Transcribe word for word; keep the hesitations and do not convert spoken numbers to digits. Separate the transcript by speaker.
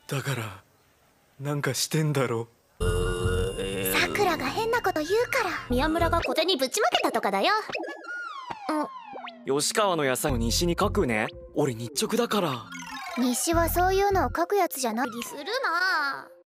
Speaker 1: だからなんかしてんだろ。
Speaker 2: さくらが変なこと言うから宮村が小銭ぶちまけたとかだよ。
Speaker 3: 吉川の野菜を西に書くね。俺日直だから。
Speaker 2: 西はそういうのを書くやつじゃない。するな。